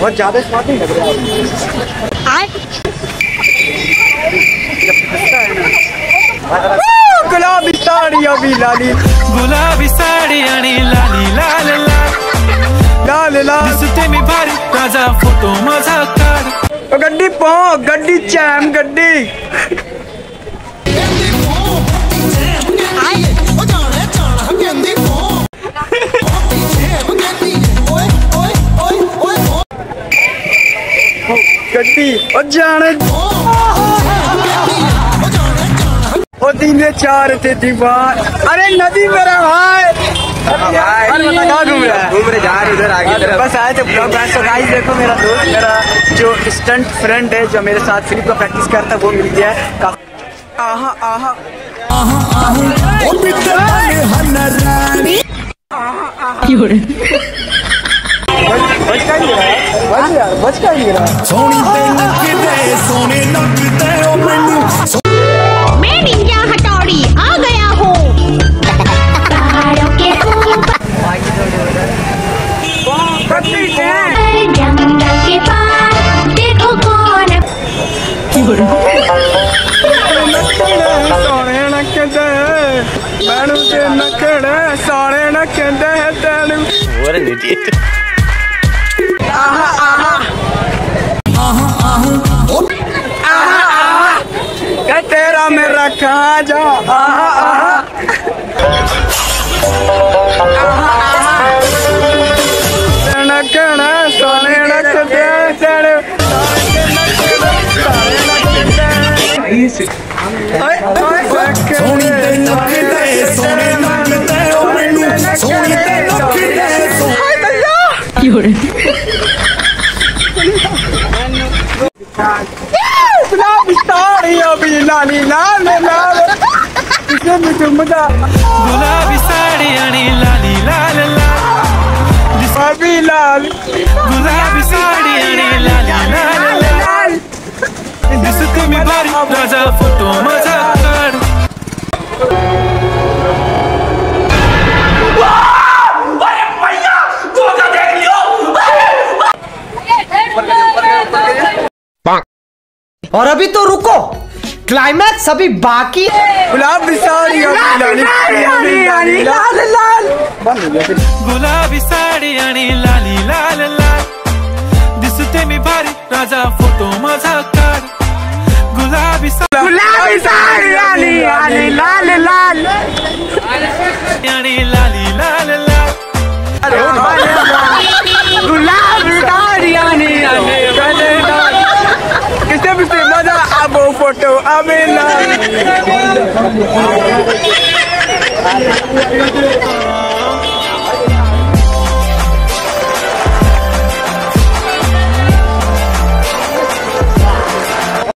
बहुत ज्यादा स्वाद नहीं लग रहा है। गुलाबी साड़ी अभी लाली, गुलाबी साड़ी आणि लाली लाल लाल लाल लाल दिसते मी भारी ताजा फोटो माझा काढ। गड्डी पो गड्डी चैम गड्डी गड्डी और जाने ओ तीन चार थे दीवार। अरे नदी मेरा भाई घूम रहे जा रहे उधर आगे बस आए थे ब्लॉग। तो गाइस देखो मेरा दोस्त, मेरा जो स्टंट फ्रेंड है जो मेरे साथ फ्लिप का प्रैक्टिस करता है वो मिल गया है। आहा आहा बच का नहीं रहा। मैं निंजा हथौड़ी आ गया हूँ। जंगल के पार देखो कौन सोने नकदे मैनू ते नकड़े सोने नकदे तेनू। What an idiot. आहा आहा आहा आहा आहा क्या तेरा मेरा कहाँ जा। आहा आहा नकड़े सोने नकदे तेनू। लाली लाल लाल गुलाबी साडी आणि लाली लाल लाल अभी लाल गुलाबी साडी आणि लाली लाल लाल दिसते मी भारी ताजा फोटो माझा काढ। और अभी तो रुको, क्लाइमैक्स अभी बाकी है। गुलाबी साड़ी लाली लाल लाल गुलाबी साडी आणि लाली लाल लाल दिसते मी भारी ताजा फोटो माझा काढ। गुलाबी साड़ी लाली लाल लाल आणि लाली लाल लाल गुलाबी साड़ी किसे भी से मजा अब फोटो अभी लाल।